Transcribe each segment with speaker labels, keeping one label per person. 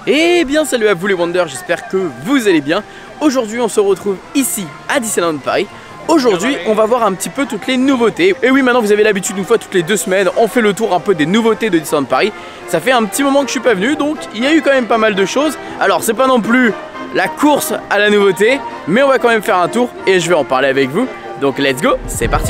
Speaker 1: Eh bien salut à vous les Wonders, j'espère que vous allez bien. Aujourd'hui on se retrouve ici à Disneyland Paris. Aujourd'hui on va voir un petit peu toutes les nouveautés. Et oui, maintenant vous avez l'habitude, une fois toutes les 2 semaines on fait le tour un peu des nouveautés de Disneyland Paris. Ça fait un petit moment que je suis pas venu, donc il y a eu quand même pas mal de choses. Alors c'est pas non plus la course à la nouveauté, mais on va quand même faire un tour et je vais en parler avec vous. Donc let's go, c'est parti.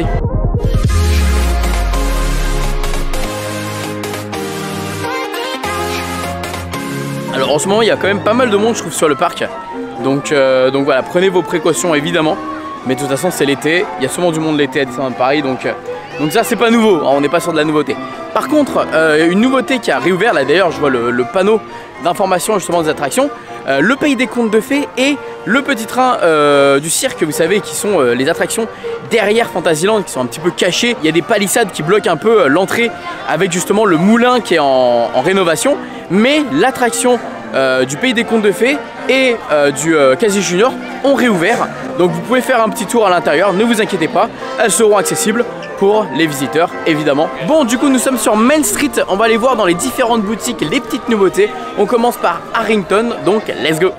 Speaker 1: Alors en ce moment il y a quand même pas mal de monde je trouve sur le parc. Donc voilà, prenez vos précautions évidemment. Mais de toute façon c'est l'été, il y a souvent du monde l'été à Disneyland Paris, donc ça c'est pas nouveau, on n'est pas sur de la nouveauté. Par contre une nouveauté qui a réouvert, là d'ailleurs je vois le panneau d'information justement des attractions, le pays des contes de fées et le petit train du cirque, vous savez, qui sont les attractions derrière Fantasyland, qui sont un petit peu cachées. Il y a des palissades qui bloquent un peu l'entrée avec justement le moulin qui est en rénovation. Mais l'attraction du pays des contes de fées et du Casino Junior ont réouvert. Donc vous pouvez faire un petit tour à l'intérieur, ne vous inquiétez pas, elles seront accessibles pour les visiteurs évidemment. Bon, du coup nous sommes sur Main Street, on va aller voir dans les différentes boutiques les petites nouveautés. On commence par Harrington, donc let's go.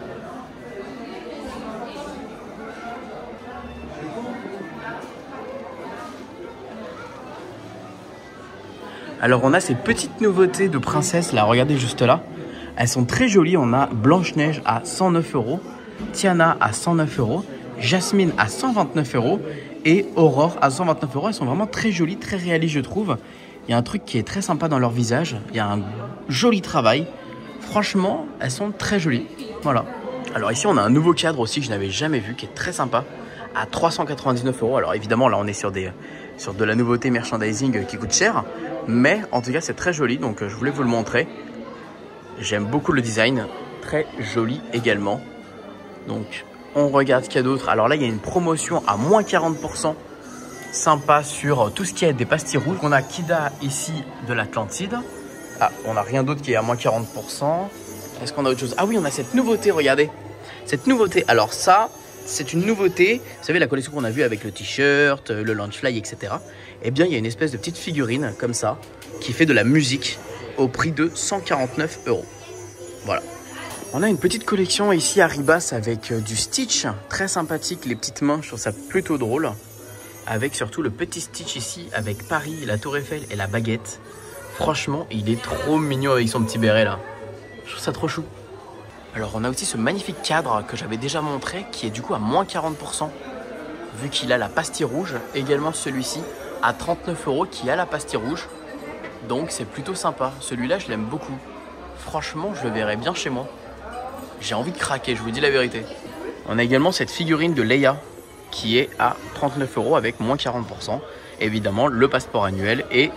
Speaker 1: Alors on a ces petites nouveautés de princesse là, regardez juste là. Elles sont très jolies, on a Blanche-Neige à 109 €, Tiana à 109 €, Jasmine à 129 € et Aurore à 129 €. Elles sont vraiment très jolies, très réalistes je trouve. Il y a un truc qui est très sympa dans leur visage, il y a un joli travail. Franchement, elles sont très jolies, voilà. Alors ici on a un nouveau cadre aussi que je n'avais jamais vu, qui est très sympa, à 399 €. Alors évidemment là on est sur de la nouveauté merchandising qui coûte cher, mais en tout cas c'est très joli, donc je voulais vous le montrer. J'aime beaucoup le design, très joli également. Donc on regarde qu'il y a d'autres. Alors là il y a une promotion à moins 40%, sympa sur tout ce qui est des pastilles rouges. On a Kida ici de l'Atlantide. Ah, on n'a rien d'autre qui est à moins 40%. Est-ce qu'on a autre chose? Ah oui, on a cette nouveauté, regardez. Cette nouveauté, alors ça, c'est une nouveauté. Vous savez, la collection qu'on a vue avec le t-shirt, le Launchfly, etc. Eh bien, il y a une espèce de petite figurine comme ça, qui fait de la musique au prix de 149 €. Voilà. On a une petite collection ici à Ribas avec du Stitch, très sympathique, les petites mains, je trouve ça plutôt drôle. Avec surtout le petit Stitch ici, avec Paris, la Tour Eiffel et la baguette. Franchement, il est trop mignon avec son petit béret là. Je trouve ça trop chou. Alors on a aussi ce magnifique cadre que j'avais déjà montré, qui est du coup à moins 40%, vu qu'il a la pastille rouge. Également celui-ci à 39 € qui a la pastille rouge. Donc c'est plutôt sympa. Celui-là je l'aime beaucoup. Franchement je le verrais bien chez moi. J'ai envie de craquer, je vous dis la vérité. On a également cette figurine de Leia qui est à 39 € avec moins 40%. Évidemment le passeport annuel est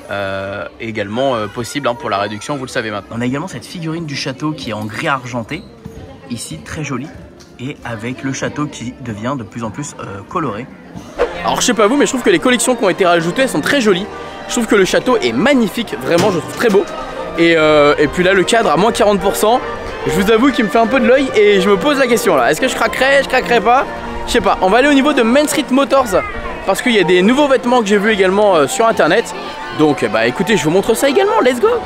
Speaker 1: également possible pour la réduction, vous le savez maintenant. On a également cette figurine du château qui est en gris argenté. Ici très jolie. Et avec le château qui devient de plus en plus coloré. Alors je sais pas vous, mais je trouve que les collections qui ont été rajoutées elles sont très jolies. Je trouve que le château est magnifique, vraiment je le trouve très beau. Et puis là le cadre à moins 40%, je vous avoue qu'il me fait un peu de l'œil et je me pose la question là. Est-ce que je craquerais pas? Je sais pas. On va aller au niveau de Main Street Motors parce qu'il y a des nouveaux vêtements que j'ai vus également sur internet. Donc bah écoutez, je vous montre ça également, let's go.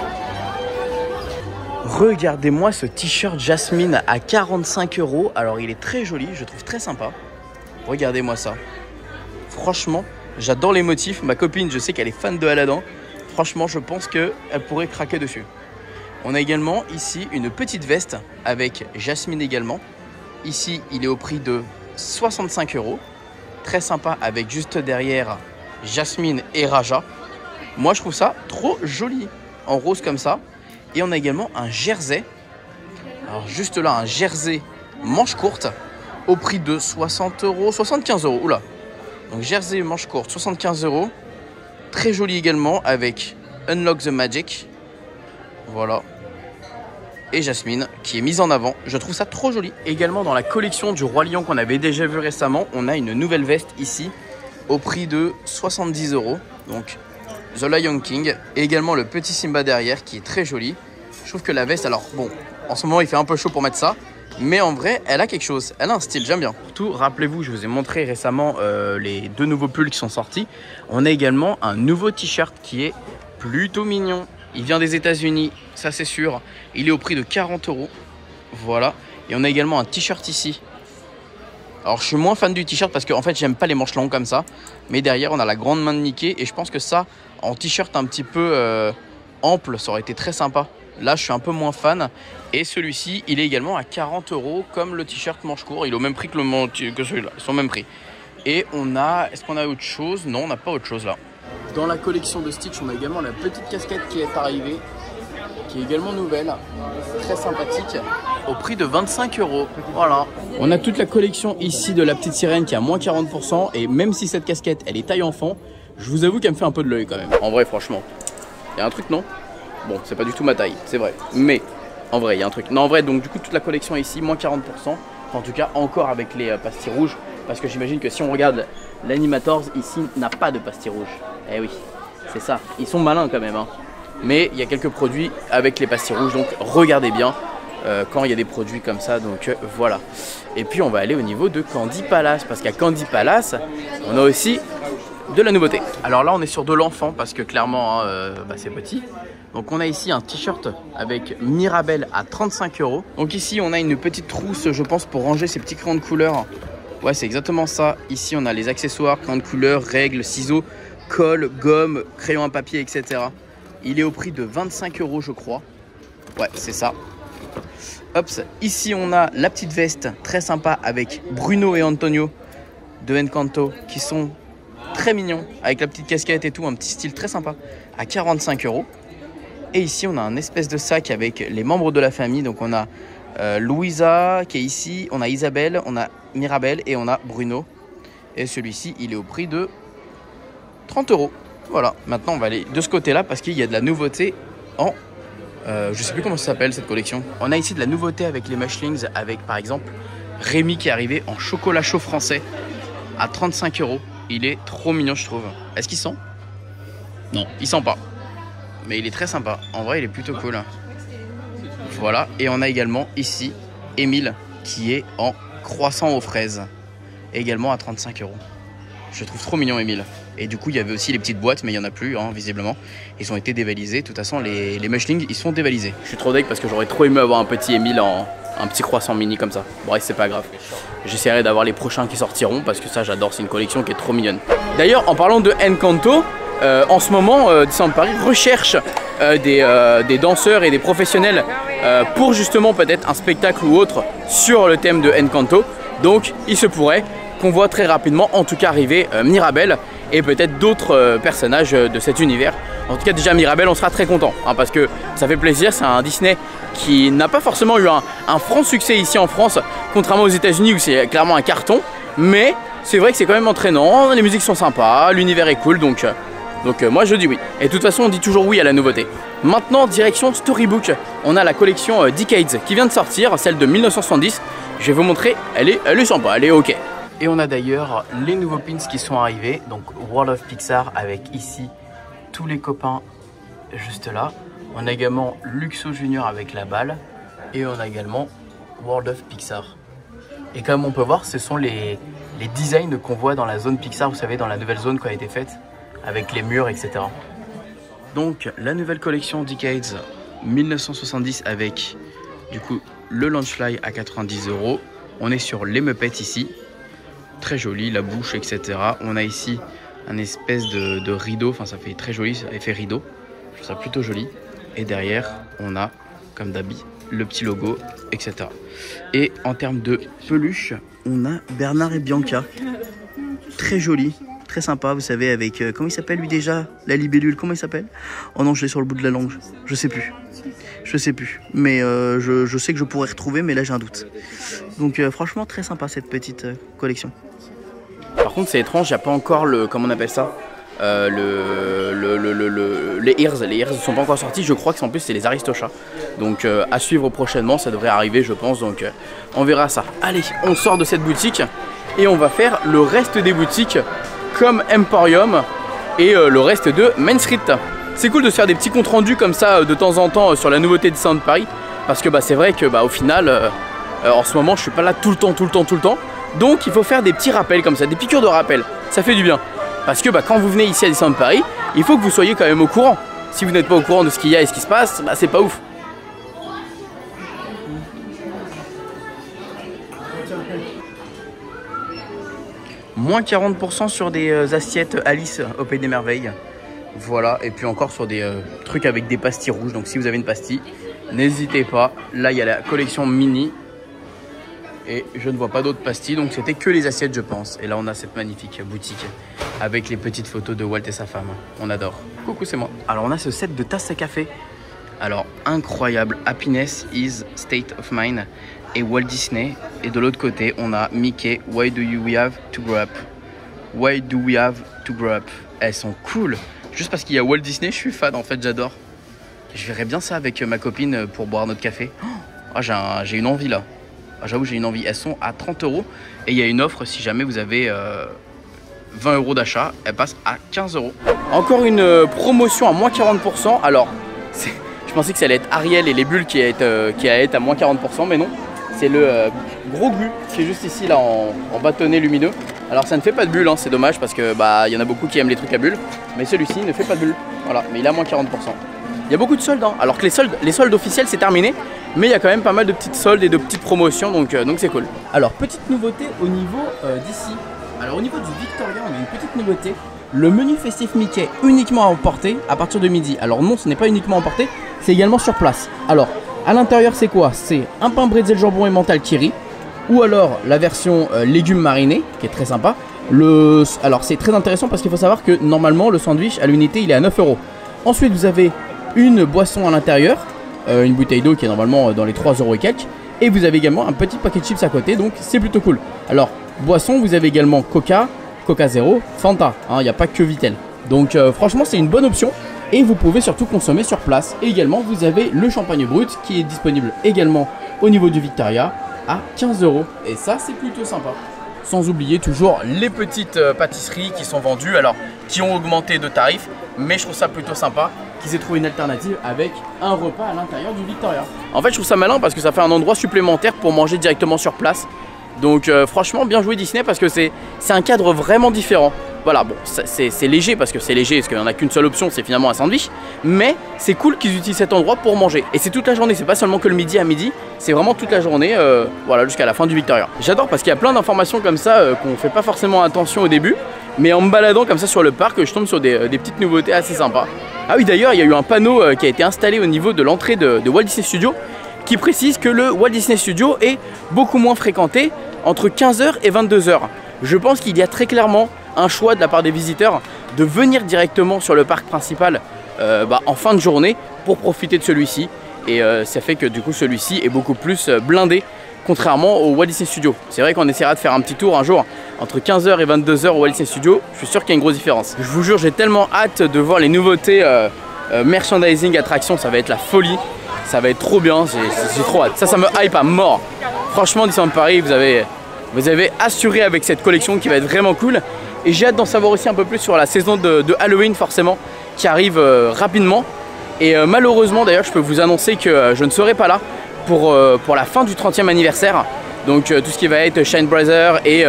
Speaker 1: Regardez-moi ce t-shirt Jasmine à 45 €. Alors il est très joli, je trouve très sympa. Regardez-moi ça. Franchement, j'adore les motifs. Ma copine, je sais qu'elle est fan de Aladdin. Franchement, je pense qu'elle pourrait craquer dessus. On a également ici une petite veste avec Jasmine également. Ici, il est au prix de 65 €. Très sympa avec juste derrière Jasmine et Raja. Moi, je trouve ça trop joli. En rose comme ça. Et on a également un jersey. Alors juste là, un jersey manche courte au prix de 60 €, 75 €. Oula. Donc jersey manche courte, 75 €. Très joli également avec Unlock the Magic. Voilà. Et Jasmine qui est mise en avant. Je trouve ça trop joli. Également dans la collection du Roi Lion qu'on avait déjà vu récemment, on a une nouvelle veste ici au prix de 70 €. Donc The Lion King. Et également le petit Simba derrière qui est très joli. Je trouve que la veste, alors bon, en ce moment il fait un peu chaud pour mettre ça. Mais en vrai, elle a quelque chose, elle a un style, j'aime bien. Surtout, rappelez-vous, je vous ai montré récemment les 2 nouveaux pulls qui sont sortis. On a également un nouveau t-shirt qui est plutôt mignon. Il vient des États-Unis, ça c'est sûr. Il est au prix de 40 €. Voilà. Et on a également un t-shirt ici. Alors je suis moins fan du t-shirt parce que en fait j'aime pas les manches longues comme ça. Mais derrière on a la grande main de Mickey et je pense que ça en t-shirt un petit peu ample ça aurait été très sympa. Là je suis un peu moins fan. Et celui-ci il est également à 40 € comme le t-shirt manche court. Il est au même prix que celui-là, ils sont au même prix. Et on a, est-ce qu'on a autre chose? Non, on n'a pas autre chose là. Dans la collection de Stitch on a également la petite casquette qui est arrivée, qui est également nouvelle, très sympathique, au prix de 25 €. Voilà. On a toute la collection ici de la petite sirène qui est à moins 40%. Et même si cette casquette, elle est taille enfant, je vous avoue qu'elle me fait un peu de l'œil quand même. En vrai, franchement. Il y a un truc, non? Bon, c'est pas du tout ma taille, c'est vrai. Mais, en vrai, il y a un truc. Non, en vrai, donc du coup, toute la collection est ici, moins 40%. Enfin, en tout cas, encore avec les pastilles rouges. Parce que j'imagine que si on regarde l'Animators, ici, n'a pas de pastilles rouges. Eh oui, c'est ça. Ils sont malins quand même, hein. Mais il y a quelques produits avec les pastilles rouges, donc regardez bien quand il y a des produits comme ça, donc voilà. Et puis on va aller au niveau de Candy Palace, parce qu'à Candy Palace, on a aussi de la nouveauté. Alors là on est sur de l'enfant, parce que clairement c'est petit. Donc on a ici un t-shirt avec Mirabelle à 35 €. Donc ici on a une petite trousse, je pense, pour ranger ces petits crayons de couleur. Ouais, c'est exactement ça. Ici on a les accessoires, crayons de couleur, règles, ciseaux, colle, gomme, crayon à papier, etc. Il est au prix de 25 € je crois. Ouais, c'est ça. Hop, ici on a la petite veste très sympa avec Bruno et Antonio de Encanto qui sont très mignons avec la petite casquette et tout, un petit style très sympa à 45 €. Et ici on a un espèce de sac avec les membres de la famille. Donc on a Louisa qui est ici, on a Isabelle, on a Mirabelle et on a Bruno. Et celui-ci il est au prix de 30 €. Voilà, maintenant on va aller de ce côté-là parce qu'il y a de la nouveauté en... je sais plus comment ça s'appelle cette collection. On a ici de la nouveauté avec les Mushlings, avec par exemple Rémi qui est arrivé en chocolat chaud français à 35 €. Il est trop mignon je trouve. Est-ce qu'il sent? Non, il sent pas. Mais il est très sympa. En vrai il est plutôt cool. Voilà, et on a également ici Émile qui est en croissant aux fraises. Également à 35 €. Je trouve trop mignon Émile. Et du coup il y avait aussi les petites boîtes, mais il n'y en a plus hein, visiblement. Ils ont été dévalisés. De toute façon les Mushlings ils sont dévalisés. Je suis trop deg parce que j'aurais trop aimé avoir un petit Émile en un petit croissant mini comme ça. Bref, c'est pas grave. J'essaierai d'avoir les prochains qui sortiront parce que ça j'adore, c'est une collection qui est trop mignonne. D'ailleurs en parlant de Encanto, en ce moment Disneyland Paris recherche des danseurs et des professionnels pour justement peut-être un spectacle ou autre sur le thème de Encanto. Donc il se pourrait qu'on voit très rapidement en tout cas arriver Mirabelle et peut-être d'autres personnages de cet univers. En tout cas déjà Mirabelle on sera très content hein, parce que ça fait plaisir, c'est un Disney qui n'a pas forcément eu un franc succès ici en France, contrairement aux États-Unis où c'est clairement un carton, mais c'est vrai que c'est quand même entraînant, les musiques sont sympas, l'univers est cool, donc moi je dis oui. Et de toute façon on dit toujours oui à la nouveauté. Maintenant direction Storybook, on a la collection Decades qui vient de sortir, celle de 1970. Je vais vous montrer, elle est sympa, elle est ok. Et on a d'ailleurs les nouveaux pins qui sont arrivés, donc World of Pixar avec ici tous les copains juste là. On a également Luxo Junior avec la balle et on a également World of Pixar. Et comme on peut voir, ce sont les designs qu'on voit dans la zone Pixar, vous savez, dans la nouvelle zone qui a été faite avec les murs, etc. Donc la nouvelle collection Decades 1970 avec du coup le Launchfly à 90 €. On est sur les Muppets ici. Très joli, la bouche, etc. On a ici un espèce de rideau, enfin ça fait très joli, ça effet rideau. Je trouve ça plutôt joli. Et derrière, on a, comme d'habitude, le petit logo, etc. Et en termes de peluche, on a Bernard et Bianca. Très joli, très sympa, vous savez, avec... comment il s'appelle lui déjà? La libellule, comment il s'appelle? Oh non, je l'ai sur le bout de la langue, je sais plus. Je sais plus, mais je sais que je pourrais retrouver, mais là j'ai un doute. Donc franchement, très sympa cette petite collection. Par contre, c'est étrange, il n'y a pas encore le... comment on appelle ça? Les ears ne sont pas encore sortis, je crois que en plus c'est les Aristochats. Donc à suivre prochainement, ça devrait arriver je pense, donc on verra ça. Allez, on sort de cette boutique et on va faire le reste des boutiques comme Emporium et le reste de Main Street. C'est cool de se faire des petits comptes rendus comme ça de temps en temps sur la nouveauté de Disneyland Paris. Parce que c'est vrai que au final, en ce moment je suis pas là tout le temps. Donc il faut faire des petits rappels comme ça, des piqûres de rappel, ça fait du bien. Parce que quand vous venez ici à Disneyland Paris, il faut que vous soyez quand même au courant. si vous n'êtes pas au courant de ce qu'il y a et ce qui se passe, bah, c'est pas ouf. Moins 40% sur des assiettes Alice au Pays des Merveilles. Voilà, et puis encore sur des trucs avec des pastilles rouges. Donc si vous avez une pastille, n'hésitez pas. Là, il y a la collection mini. Et je ne vois pas d'autres pastilles, donc c'était que les assiettes, je pense. Et là, on a cette magnifique boutique avec les petites photos de Walt et sa femme. On adore. Coucou, c'est moi. Alors, on a ce set de tasses à café. Alors, incroyable. Happiness is state of mind. Et Walt Disney. Et de l'autre côté, on a Mickey. Why do we have to grow up? Why do we have to grow up? Elles sont cool. Juste parce qu'il y a Walt Disney, je suis fan, en fait, j'adore. Je verrais bien ça avec ma copine pour boire notre café. Oh, j'ai une envie, là. J'avoue, j'ai une envie. Elles sont à 30 € et il y a une offre si jamais vous avez 20 € d'achat, elle passe à 15 €. Encore une promotion à moins 40%. Alors, je pensais que ça allait être Ariel et les bulles qui allaient être à moins 40%, mais non. C'est le gros glu qui est juste ici là en bâtonnet lumineux. Alors ça ne fait pas de bulles, hein, c'est dommage parce que bah y en a beaucoup qui aiment les trucs à bulles, mais celui-ci ne fait pas de bulles. Voilà, mais il est à moins 40%. Il y a beaucoup de soldes, hein. Alors que les soldes officiels c'est terminé, mais il y a quand même pas mal de petites soldes et de petites promotions, donc c'est cool. Alors petite nouveauté au niveau d'ici. Alors au niveau du Victoria, on a une petite nouveauté. Le menu festif Mickey uniquement à emporter à partir de midi. Alors non, ce n'est pas uniquement à emporter, c'est également sur place. Alors à l'intérieur c'est quoi? C'est un pain bretzel jambon et mental kiri, ou alors la version légumes marinés qui est très sympa. Alors c'est très intéressant parce qu'il faut savoir que normalement le sandwich à l'unité il est à 9 €. Ensuite vous avez une boisson à l'intérieur, une bouteille d'eau qui est normalement dans les 3 € et quelques. Et vous avez également un petit paquet de chips à côté, donc c'est plutôt cool. Alors boisson, vous avez également Coca, Coca Zero, Fanta, il n'y a pas que Vitel. Donc franchement c'est une bonne option. Et vous pouvez surtout consommer sur place. Et également vous avez le champagne brut qui est disponible également au niveau du Victoria à 15 €. Et ça c'est plutôt sympa. Sans oublier toujours les petites pâtisseries qui sont vendues, alors qui ont augmenté de tarifs, mais je trouve ça plutôt sympa qu'ils aient trouvé une alternative avec un repas à l'intérieur du Victoria. En fait je trouve ça malin parce que ça fait un endroit supplémentaire pour manger directement sur place. Donc franchement bien joué Disney parce que c'est un cadre vraiment différent. Voilà, bon, c'est léger parce qu'il n'y en a qu'une seule option, c'est finalement un sandwich. Mais c'est cool qu'ils utilisent cet endroit pour manger. Et c'est toute la journée, c'est pas seulement que le midi à midi, c'est vraiment toute la journée, voilà, jusqu'à la fin du Victoria. J'adore parce qu'il y a plein d'informations comme ça qu'on fait pas forcément attention au début. Mais en me baladant comme ça sur le parc, je tombe sur des petites nouveautés assez sympas. Ah oui, d'ailleurs, il y a eu un panneau qui a été installé au niveau de l'entrée de Walt Disney Studios qui précise que le Walt Disney Studio est beaucoup moins fréquenté entre 15 h et 22 h. Je pense qu'il y a très clairement un choix de la part des visiteurs de venir directement sur le parc principal en fin de journée pour profiter de celui-ci. Et ça fait que du coup celui-ci est beaucoup plus blindé contrairement au Walt Disney Studio. C'est vrai qu'on essaiera de faire un petit tour un jour entre 15 h et 22 h au Walt Disney Studio. Je suis sûr qu'il y a une grosse différence. Je vous jure, j'ai tellement hâte de voir les nouveautés merchandising, attractions, ça va être la folie. Ça va être trop bien, j'ai trop hâte. Ça me hype à mort. Franchement, Disneyland Paris, vous avez assuré avec cette collection qui va être vraiment cool. Et j'ai hâte d'en savoir aussi un peu plus sur la saison de Halloween forcément qui arrive rapidement. Et malheureusement d'ailleurs je peux vous annoncer que je ne serai pas là pour la fin du 30e anniversaire. Donc tout ce qui va être Shine Brother et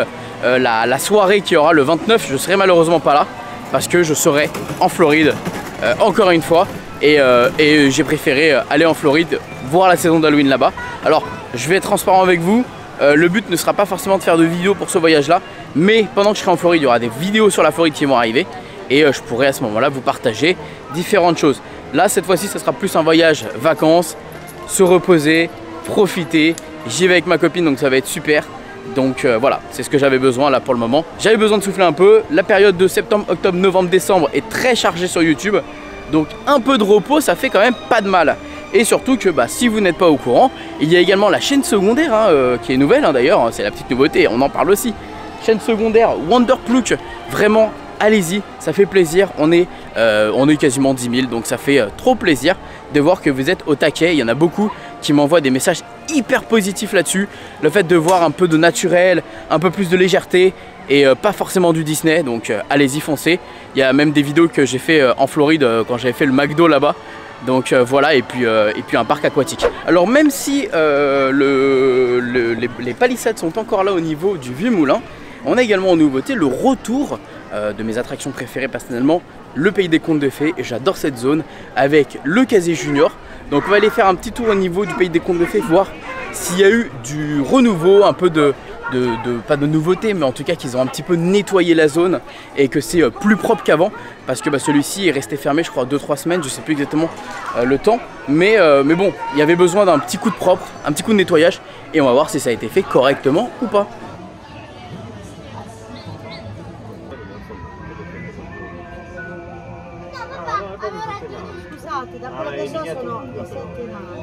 Speaker 1: la soirée qui aura le 29, je serai malheureusement pas là parce que je serai en Floride encore une fois. Et j'ai préféré aller en Floride voir la saison d'Halloween là-bas. Alors je vais être transparent avec vous. Le but ne sera pas forcément de faire de vidéos pour ce voyage là, mais pendant que je serai en Floride il y aura des vidéos sur la Floride qui vont arriver et je pourrai à ce moment là vous partager différentes choses. Là cette fois-ci ce sera plus un voyage vacances, se reposer, profiter. J'y vais avec ma copine donc ça va être super. Donc voilà, c'est ce que j'avais besoin là pour le moment. J'avais besoin de souffler un peu. La période de septembre, octobre, novembre, décembre est très chargée sur YouTube. Donc un peu de repos ça fait quand même pas de mal. Et surtout que si vous n'êtes pas au courant, il y a également la chaîne secondaire qui est nouvelle d'ailleurs, c'est la petite nouveauté, on en parle aussi. Chaîne secondaire Wonderpluck, vraiment allez-y, ça fait plaisir, on est quasiment 10 000 donc ça fait trop plaisir de voir que vous êtes au taquet. Il y en a beaucoup qui m'envoient des messages hyper positifs là-dessus. Le fait de voir un peu de naturel, un peu plus de légèreté et pas forcément du Disney, donc allez-y foncez. Il y a même des vidéos que j'ai fait en Floride quand j'avais fait le McDo là-bas. Donc voilà, et puis un parc aquatique. Alors même si les palissades sont encore là au niveau du vieux moulin, on a également en nouveauté le retour de mes attractions préférées personnellement, le pays des contes de fées. Et j'adore cette zone avec le casier junior. Donc on va aller faire un petit tour au niveau du pays des contes de fées, voir s'il y a eu du renouveau, un peu pas de nouveauté, mais en tout cas qu'ils ont un petit peu nettoyé la zone et que c'est plus propre qu'avant, parce que celui-ci est resté fermé je crois 2-3 semaines, je sais plus exactement le temps, mais bon, il y avait besoin d'un petit coup de propre, un petit coup de nettoyage, et on va voir si ça a été fait correctement ou pas.
Speaker 2: Scusate, da quello che so sono le 7 nani.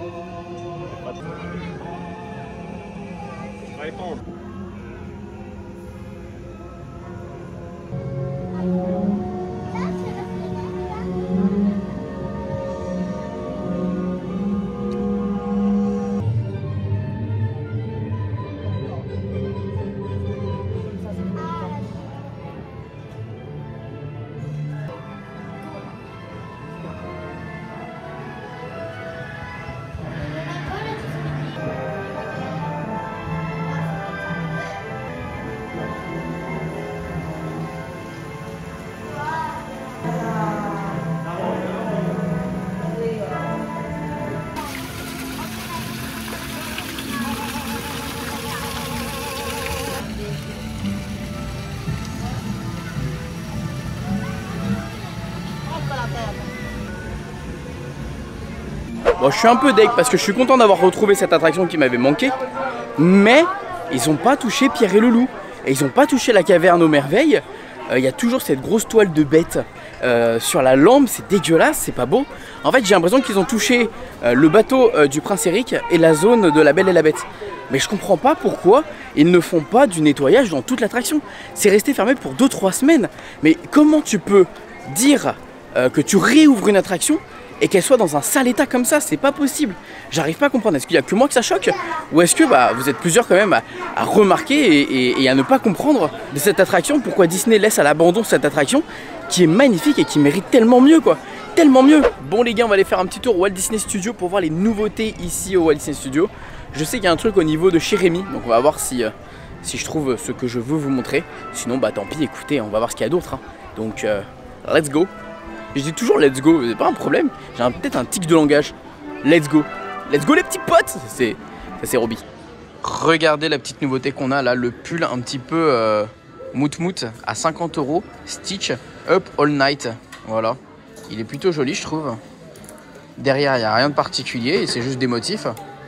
Speaker 1: Bon, je suis un peu deg parce que je suis content d'avoir retrouvé cette attraction qui m'avait manqué, mais ils n'ont pas touché Pierre et le Loup et ils n'ont pas touché la caverne aux merveilles. Il y a toujours cette grosse toile de bête sur la lampe, c'est dégueulasse, c'est pas beau. En fait, j'ai l'impression qu'ils ont touché le bateau du Prince Eric et la zone de la Belle et la Bête. Mais je comprends pas pourquoi ils ne font pas du nettoyage dans toute l'attraction. C'est resté fermé pour 2-3 semaines. Mais comment tu peux dire que tu réouvres une attraction et qu'elle soit dans un sale état comme ça? C'est pas possible. J'arrive pas à comprendre. Est-ce qu'il y a que moi que ça choque? Ou est-ce que vous êtes plusieurs quand même à remarquer et à ne pas comprendre de cette attraction? Pourquoi Disney laisse à l'abandon cette attraction qui est magnifique et qui mérite tellement mieux quoi. Tellement mieux. Bon les gars, on va aller faire un petit tour au Walt Disney Studio pour voir les nouveautés ici au Walt Disney Studio. Je sais qu'il y a un truc au niveau de chez Rémi, donc on va voir si je trouve ce que je veux vous montrer. Sinon tant pis, écoutez, on va voir ce qu'il y a d'autre. Hein. Donc let's go. Je dis toujours let's go, c'est pas un problème. J'ai peut-être un tic de langage. Let's go. Let's go les petits potes. C'est Roby. Regardez la petite nouveauté qu'on a là, le pull un petit peu mout à 50 € Stitch Up All Night. Voilà. Il est plutôt joli je trouve. Derrière il n'y a rien de particulier, c'est juste des motifs.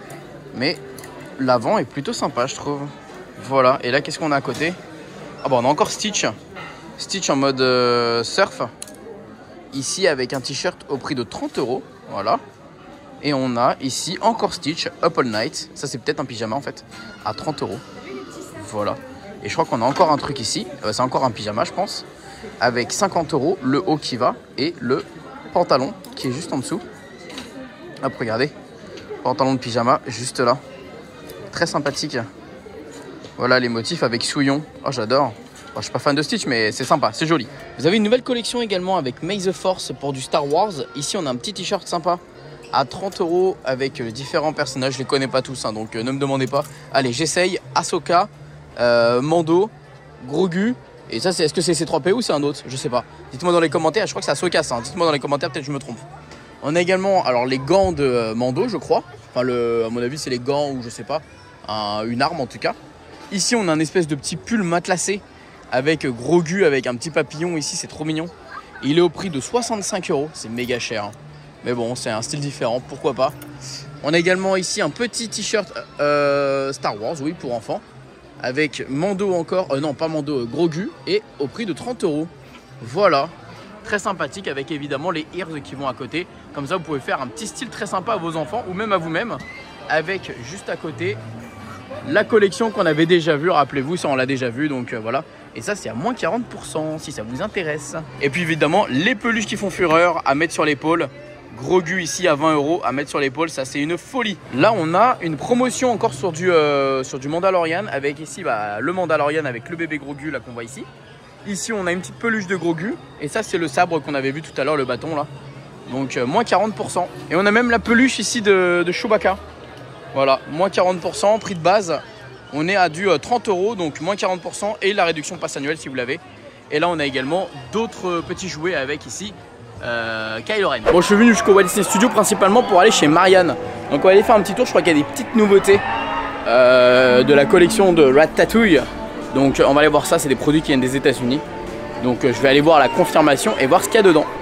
Speaker 1: Mais l'avant est plutôt sympa je trouve. Voilà, et là qu'est-ce qu'on a à côté? Ah bon, on a encore Stitch. Stitch en mode surf. Ici avec un t-shirt au prix de 30 €. Voilà. Et on a ici encore Stitch Up All Night. Ça c'est peut-être un pyjama en fait. À 30 €. Voilà. Et je crois qu'on a encore un truc ici. C'est encore un pyjama je pense. Avec 50 €, le haut qui va. Et le pantalon qui est juste en dessous. Hop, regardez. Pantalon de pyjama juste là. Très sympathique. Voilà les motifs avec souillon. Oh j'adore. Bon, je suis pas fan de Stitch mais c'est sympa, c'est joli. Vous avez une nouvelle collection également avec May the Force pour du Star Wars. Ici on a un petit t-shirt sympa à 30 € avec différents personnages. Je les connais pas tous hein, donc ne me demandez pas. Allez j'essaye. Ahsoka, Mando, Grogu. Et ça c'est, est-ce que c'est C3PO ou c'est un autre? Je sais pas. Dites-moi dans les commentaires, je crois que c'est Ahsoka ça. Hein. Dites-moi dans les commentaires, peut-être je me trompe. On a également alors les gants de Mando je crois. Enfin à mon avis c'est les gants ou je sais pas. Une arme en tout cas. Ici on a un espèce de petit pull matelassé avec Grogu avec un petit papillon ici, c'est trop mignon. Il est au prix de 65 €, c'est méga cher. Hein. Mais bon, c'est un style différent, pourquoi pas. On a également ici un petit t-shirt Star Wars, oui, pour enfants. Avec Mando encore, non pas Mando, Grogu, et au prix de 30 €. Voilà, très sympathique avec évidemment les ears qui vont à côté. Comme ça, vous pouvez faire un petit style très sympa à vos enfants ou même à vous-même. Avec juste à côté la collection qu'on avait déjà vue, rappelez-vous, ça on l'a déjà vu, donc voilà. Et ça c'est à moins 40% si ça vous intéresse. Et puis évidemment les peluches qui font fureur à mettre sur l'épaule. Grogu ici à 20 € à mettre sur l'épaule, ça c'est une folie. Là on a une promotion encore sur du Mandalorian avec ici le Mandalorian avec le bébé Grogu là qu'on voit ici. Ici on a une petite peluche de Grogu et ça c'est le sabre qu'on avait vu tout à l'heure, le bâton là. Donc moins 40%. Et on a même la peluche ici de Chewbacca. Voilà, moins 40%, prix de base. On est à du 30 €, donc moins 40% et la réduction passe annuelle si vous l'avez. Et là, on a également d'autres petits jouets avec ici Kylo Ren. Bon, je suis venu jusqu'au Walt Disney Studio principalement pour aller chez Marianne. Donc on va aller faire un petit tour, je crois qu'il y a des petites nouveautés de la collection de Ratatouille. Donc on va aller voir ça, c'est des produits qui viennent des États-Unis. Donc je vais aller voir la confirmation et voir ce qu'il y a dedans.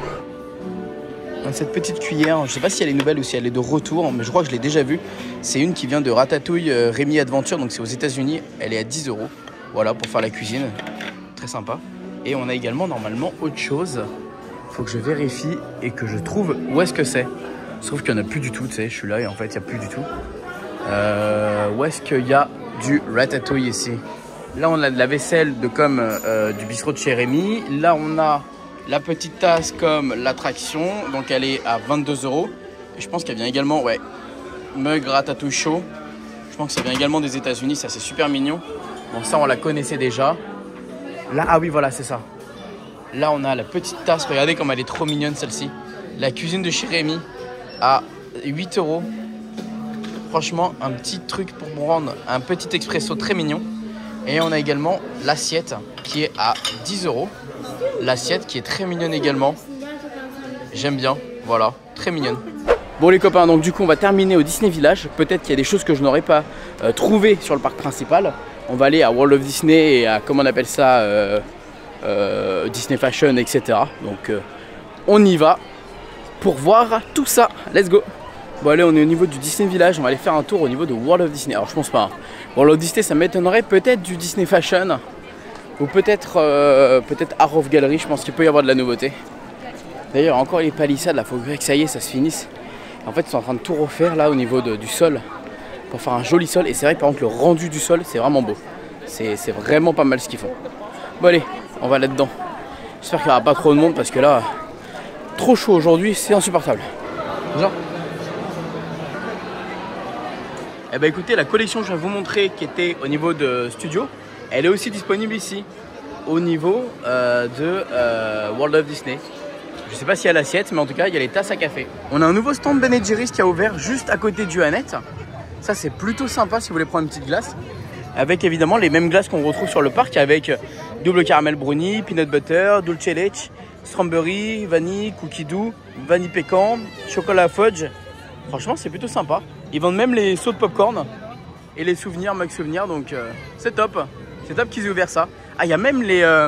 Speaker 1: Cette petite cuillère, je sais pas si elle est nouvelle ou si elle est de retour, mais je crois que je l'ai déjà vue. C'est une qui vient de Ratatouille Rémi Adventure, donc c'est aux États-Unis. Elle est à 10 €. Voilà, pour faire la cuisine. Très sympa. Et on a également normalement autre chose. Faut que je vérifie et que je trouve où est-ce que c'est. Sauf qu'il n'y en a plus du tout, tu sais, je suis là et en fait il n'y a plus du tout. Où est-ce qu'il y a du Ratatouille ici? Là on a de la vaisselle de comme du bistrot de chez Rémi. Là on a la petite tasse comme l'attraction, donc elle est à 22 €. Et je pense qu'elle vient également, ouais, mug Ratatouille chaud. Je pense que ça vient également des États-Unis, ça c'est super mignon. Bon, ça on la connaissait déjà. Là, ah oui, voilà, c'est ça. Là on a la petite tasse, regardez comme elle est trop mignonne celle-ci. La cuisine de chez Rémi à 8 €. Franchement, un petit truc pour prendre un petit expresso très mignon. Et on a également l'assiette qui est à 10 €. L'assiette qui est très mignonne également. J'aime bien, voilà, très mignonne. Bon les copains, donc du coup on va terminer au Disney Village. Peut-être qu'il y a des choses que je n'aurais pas trouvées sur le parc principal. On va aller à World of Disney et à, comment on appelle ça, Disney Fashion, etc. Donc on y va pour voir tout ça. Let's go. Bon allez, on est au niveau du Disney Village. On va aller faire un tour au niveau de World of Disney. Alors je pense pas, hein. World of Disney ça m'étonnerait, peut-être du Disney Fashion. Ou peut-être Art of Gallery, je pense qu'il peut y avoir de la nouveauté. D'ailleurs encore les palissades là, faut que ça y est, ça se finisse. En fait ils sont en train de tout refaire là au niveau du sol. Pour faire un joli sol. Et c'est vrai que par contre le rendu du sol c'est vraiment beau. C'est vraiment pas mal ce qu'ils font. Bon allez, on va là-dedans. J'espère qu'il n'y aura pas trop de monde parce que là, trop chaud aujourd'hui, c'est insupportable. Bonjour. Eh ben écoutez, la collection que je vais vous montrer qui était au niveau de studio, elle est aussi disponible ici, au niveau de World of Disney. Je sais pas s'il y a l'assiette, mais en tout cas, il y a les tasses à café. On a un nouveau stand Ben & Jerry's qui a ouvert juste à côté du Annette. Ça, c'est plutôt sympa si vous voulez prendre une petite glace. Avec évidemment les mêmes glaces qu'on retrouve sur le parc, avec double caramel brownie, peanut butter, dulce leche, strawberry, vanille, cookie doux, vanille pécan, chocolat fudge. Franchement, c'est plutôt sympa. Ils vendent même les sauts de popcorn et les souvenirs, mug souvenirs, donc c'est top. C'est top qu'ils aient ouvert ça. Ah, il y a même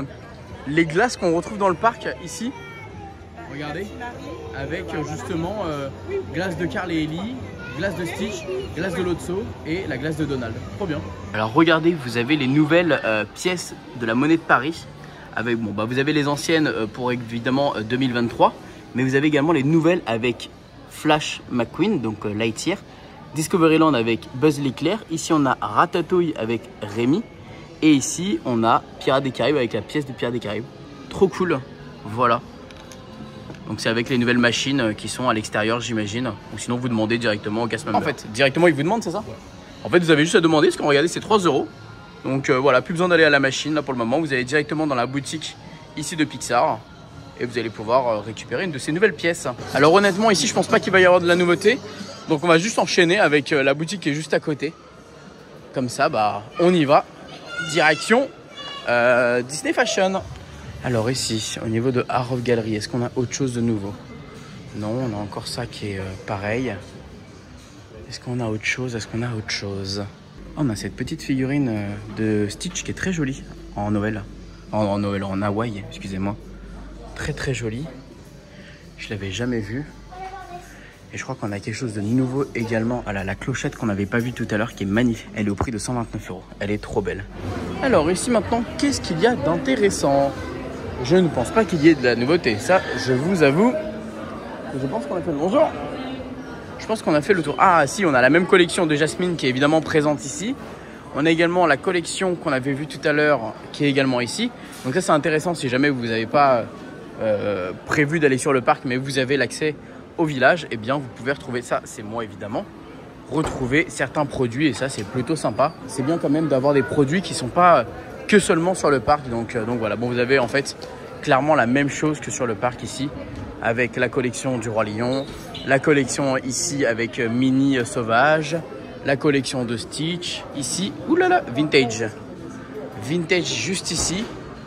Speaker 1: les glaces qu'on retrouve dans le parc ici. Regardez, avec justement glace de Carl et Ellie, glace de Stitch, glace de Lotso et la glace de Donald. Trop bien. Alors regardez, vous avez les nouvelles pièces de la monnaie de Paris. Avec, bon, bah, vous avez les anciennes pour évidemment 2023, mais vous avez également les nouvelles avec Flash McQueen, donc Lightyear, Discoveryland avec Buzz l'éclair. Ici on a Ratatouille avec Rémi. Et ici on a Pirates des Caraïbes avec la pièce de Pirates des Caraïbes. Trop cool, voilà. Donc c'est avec les nouvelles machines qui sont à l'extérieur, j'imagine. Ou sinon vous demandez directement au cast member. En fait, directement ils vous demandent, c'est ça? Ouais. En fait vous avez juste à demander, parce qu'on regardez c'est 3 €. Donc voilà, plus besoin d'aller à la machine là pour le moment. Vous allez directement dans la boutique ici de Pixar. Et vous allez pouvoir récupérer une de ces nouvelles pièces. Alors honnêtement ici je pense pas qu'il va y avoir de la nouveauté. Donc on va juste enchaîner avec la boutique qui est juste à côté. Comme ça, bah on y va. Direction Disney Fashion. Alors ici, au niveau de Art of Gallery, est-ce qu'on a autre chose de nouveau? Non, on a encore ça qui est pareil. Est-ce qu'on a autre chose? Est-ce qu'on a autre chose? On a cette petite figurine de Stitch qui est très jolie en Noël. En Noël, en Hawaï, excusez-moi. Très très jolie. Je l'avais jamais vue. Et je crois qu'on a quelque chose de nouveau également. Ah là, la clochette qu'on n'avait pas vue tout à l'heure qui est magnifique. Elle est au prix de 129 €. Elle est trop belle. Alors ici maintenant, qu'est-ce qu'il y a d'intéressant? Je ne pense pas qu'il y ait de la nouveauté. Ça, je vous avoue. Je pense qu'on a fait le bonjour. Je pense qu'on a fait le tour. Ah si, on a la même collection de Jasmine qui est évidemment présente ici. On a également la collection qu'on avait vue tout à l'heure qui est également ici. Donc ça c'est intéressant si jamais vous n'avez pas prévu d'aller sur le parc mais vous avez l'accès au village. Et bien vous pouvez retrouver ça, c'est moi évidemment, retrouver certains produits et ça c'est plutôt sympa. C'est bien quand même d'avoir des produits qui ne sont pas que seulement sur le parc. Donc voilà, bon vous avez en fait clairement la même chose que sur le parc ici. Avec la collection du Roi Lion, la collection ici avec Minnie Sauvage, la collection de Stitch, ici, oulala, vintage. Vintage juste ici.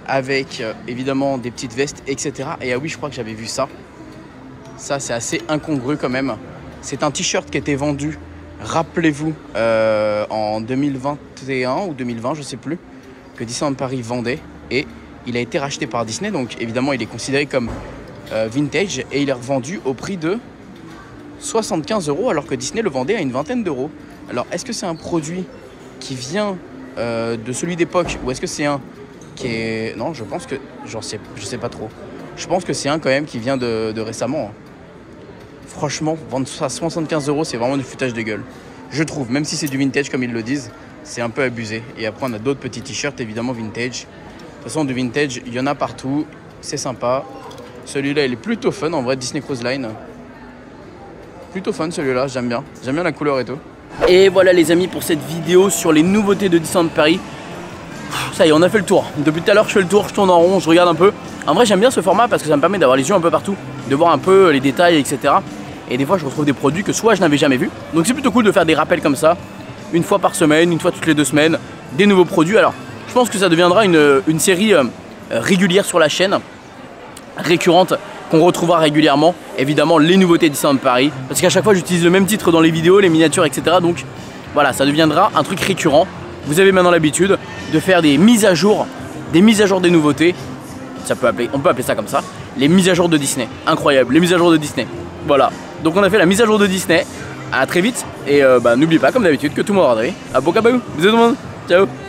Speaker 1: avec évidemment des petites vestes, etc. Et ah oui, je crois que j'avais vu ça. Ça, c'est assez incongru quand même. C'est un t-shirt qui était vendu, rappelez-vous, en 2021 ou 2020, je sais plus, que Disneyland Paris vendait. Et il a été racheté par Disney, donc évidemment, il est considéré comme vintage. Et il est revendu au prix de 75 €, alors que Disney le vendait à une vingtaine d'euros. Alors, est-ce que c'est un produit qui vient de celui d'époque, ou est-ce que c'est un qui est... Non, je pense que... je sais pas trop. Je pense que c'est un quand même qui vient de récemment. Franchement, vendre ça à 75 €, c'est vraiment du foutage de gueule. Je trouve, même si c'est du vintage comme ils le disent, c'est un peu abusé. Et après, on a d'autres petits t-shirts, évidemment, vintage. De toute façon, du vintage, il y en a partout. C'est sympa. Celui-là, il est plutôt fun, en vrai, Disney Cruise Line. Plutôt fun, celui-là, j'aime bien. J'aime bien la couleur et tout. Et voilà, les amis, pour cette vidéo sur les nouveautés de Disneyland Paris. Ça y est, on a fait le tour. Depuis tout à l'heure, je fais le tour, je tourne en rond, je regarde un peu. En vrai, j'aime bien ce format parce que ça me permet d'avoir les yeux un peu partout, de voir un peu les détails, etc. Et des fois, je retrouve des produits que soit je n'avais jamais vus. Donc, c'est plutôt cool de faire des rappels comme ça, une fois par semaine, une fois toutes les 2 semaines, des nouveaux produits. Alors, je pense que ça deviendra une série régulière sur la chaîne, récurrente, qu'on retrouvera régulièrement. Évidemment, les nouveautés Disneyland Paris, parce qu'à chaque fois, j'utilise le même titre dans les vidéos, les miniatures, etc. Donc, voilà, ça deviendra un truc récurrent. Vous avez maintenant l'habitude de faire des mises à jour des nouveautés. On peut appeler ça comme ça. Les mises à jour de Disney. Incroyable, les mises à jour de Disney. Voilà. Donc on a fait la mise à jour de Disney. À très vite. Et n'oubliez pas, comme d'habitude, que tout le monde aura adoré. À Bocabou. Bisous tout le monde. Ciao.